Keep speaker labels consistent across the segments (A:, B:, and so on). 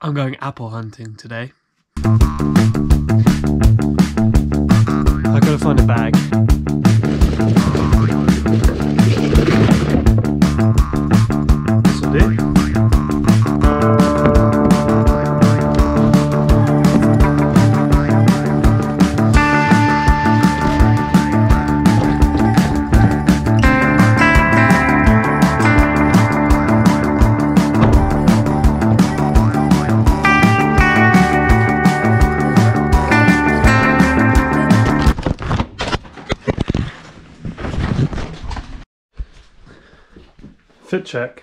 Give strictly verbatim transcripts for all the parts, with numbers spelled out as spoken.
A: I'm going apple hunting today. I gotta find a bag. This'll do. Fit check.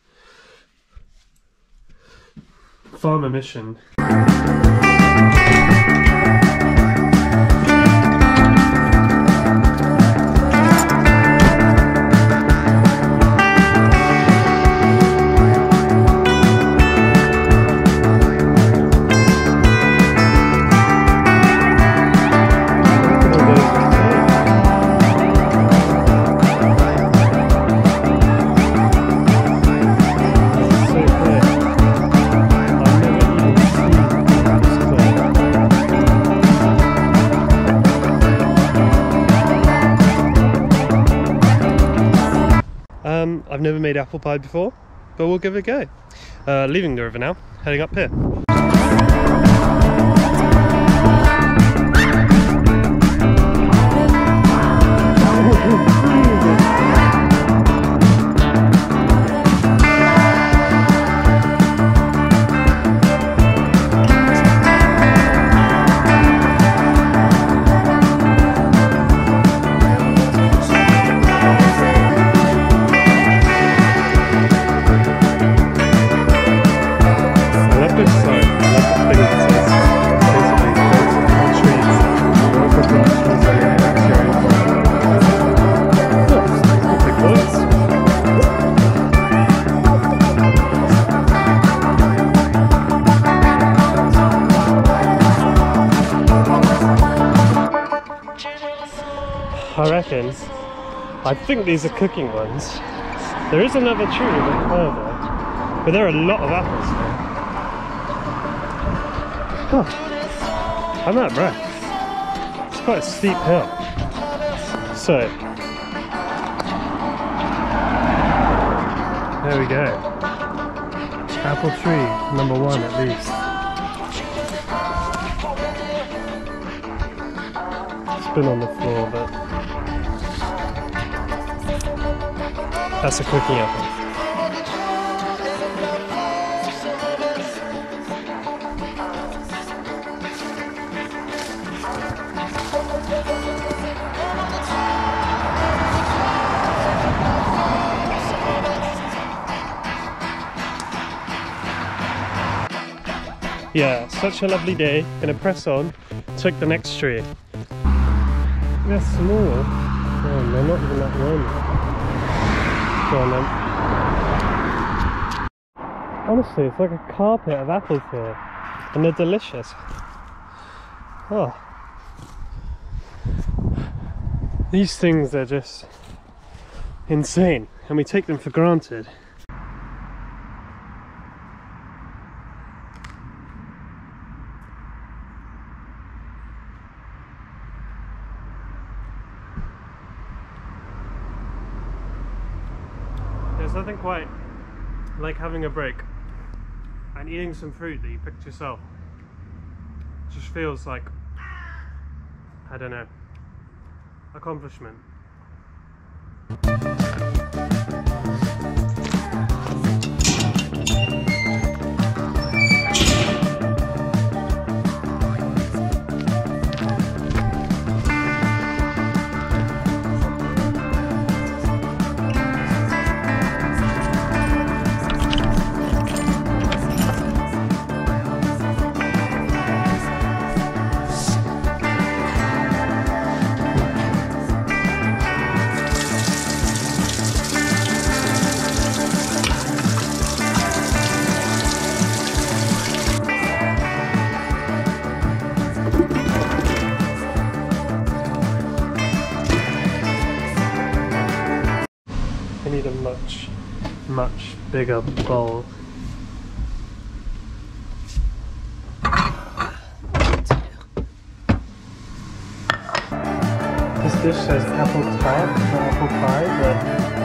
A: Farmer mission. Um, I've never made apple pie before, but we'll give it a go. Uh, leaving the river now, heading up here. I reckon, I think these are cooking ones. There is another tree a bit further, but there are a lot of apples here. Huh. I'm out of breath. It's quite a steep hill. So, there we go. Apple tree, number one at least. It's been on the floor, but that's a cooking apple. Yeah, such a lovely day. Gonna press on, take the next tree. They're small. Oh, they're not even that long. Go on then. Honestly, it's like a carpet of apples here, and they're delicious. Oh, these things are just insane, and we take them for granted. There's nothing quite like having a break and eating some fruit that you picked yourself. It just feels like, I don't know, accomplishment. need a much, much bigger bowl. This dish says apple tart or apple pie, but